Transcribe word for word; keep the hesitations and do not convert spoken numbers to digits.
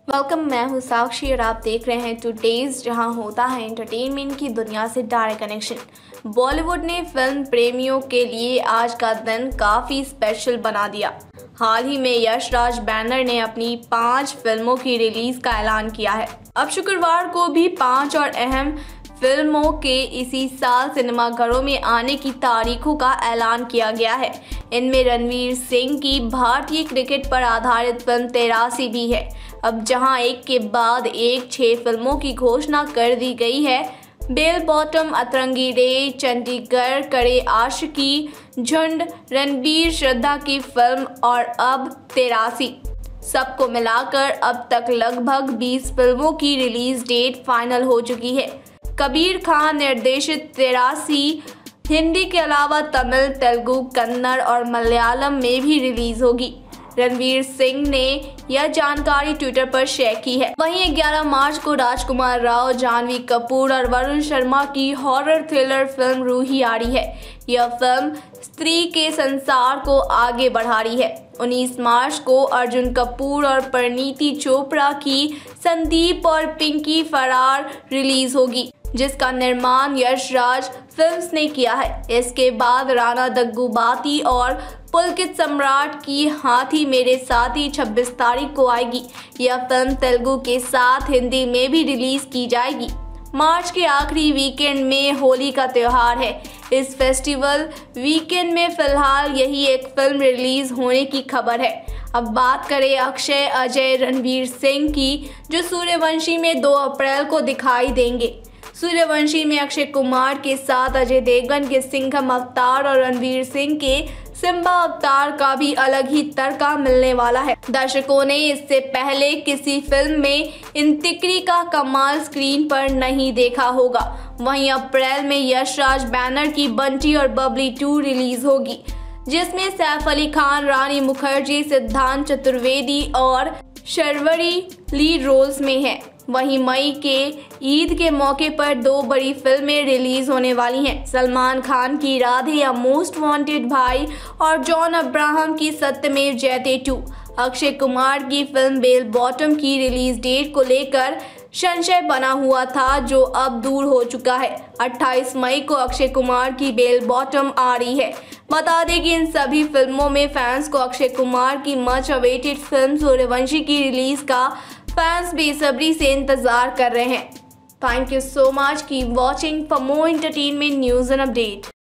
Welcome, मैं हूं साक्षी और आप देख रहे हैं टुडेज, जहां होता है एंटरटेनमेंट की दुनिया से डायरेक्ट कनेक्शन। बॉलीवुड ने फिल्म प्रेमियों के लिए आज का दिन काफ़ी स्पेशल बना दिया। हाल ही में यश राज बैनर ने अपनी पांच फिल्मों की रिलीज का ऐलान किया है। अब शुक्रवार को भी पांच और अहम फिल्मों के इसी साल सिनेमाघरों में आने की तारीखों का ऐलान किया गया है। इनमें रणवीर सिंह की भारतीय क्रिकेट पर आधारित फिल्म तिरासी भी है। अब जहां एक के बाद एक छह फिल्मों की घोषणा कर दी गई है। बेल बॉटम, अतरंगी रे, चंडीगढ़, कड़े आशिकी, झुंड, रणबीर, श्रद्धा की फिल्म और अब तिरासी, सबको मिलाकर अब तक लगभग बीस फिल्मों की रिलीज डेट फाइनल हो चुकी है। कबीर खान निर्देशित तिरासी हिंदी के अलावा तमिल, तेलुगु, कन्नड़ और मलयालम में भी रिलीज होगी। रणवीर सिंह ने यह जानकारी ट्विटर पर शेयर की है। वहीं ग्यारह मार्च को राजकुमार राव, जानवी कपूर और वरुण शर्मा की हॉरर थ्रिलर फिल्म रूही आ रही है। यह फिल्म स्त्री के संसार को आगे बढ़ा रही है। उन्नीस मार्च को अर्जुन कपूर और परिणीति चोपड़ा की संदीप और पिंकी फरार रिलीज होगी, जिसका निर्माण यश राज फिल्म्स ने किया है। इसके बाद राणा दग्गुबाती और पुलकित सम्राट की हाथी मेरे साथी छब्बीस तारीख को आएगी। यह फिल्म तेलुगु के साथ हिंदी में भी रिलीज की जाएगी। मार्च के आखिरी वीकेंड में होली का त्योहार है। इस फेस्टिवल वीकेंड में फिलहाल यही एक फिल्म रिलीज होने की खबर है। अब बात करें अक्षय, अजय, रणवीर सिंह की, जो सूर्यवंशी में दो अप्रैल को दिखाई देंगे। सूर्यवंशी में अक्षय कुमार के साथ अजय देवगन के सिंघम अवतार और रणवीर सिंह के सिम्बा अवतार का भी अलग ही तड़का मिलने वाला है। दर्शकों ने इससे पहले किसी फिल्म में इन तिकरी का कमाल स्क्रीन पर नहीं देखा होगा। वहीं अप्रैल में यश राज बैनर की बंटी और बबली टू रिलीज होगी, जिसमें सैफ अली खान, रानी मुखर्जी, सिद्धांत चतुर्वेदी और शर्वरी लीड रोल्स में हैं। वहीं मई के ईद के मौके पर दो बड़ी फिल्में रिलीज होने वाली हैं। सलमान खान की राधे या मोस्ट वांटेड भाई और जॉन अब्राहम की सत्यमेव जयते टू। अक्षय कुमार की फिल्म बेल बॉटम की रिलीज डेट को लेकर संशय बना हुआ था, जो अब दूर हो चुका है। अट्ठाईस मई को अक्षय कुमार की बेल बॉटम आ रही है। बता दें कि इन सभी फिल्मों में फैंस को अक्षय कुमार की मच अवेटेड फिल्म सूर्यवंशी की रिलीज का फैंस बेसब्री से इंतजार कर रहे हैं। Thank you so much, keep watching for more entertainment news and update.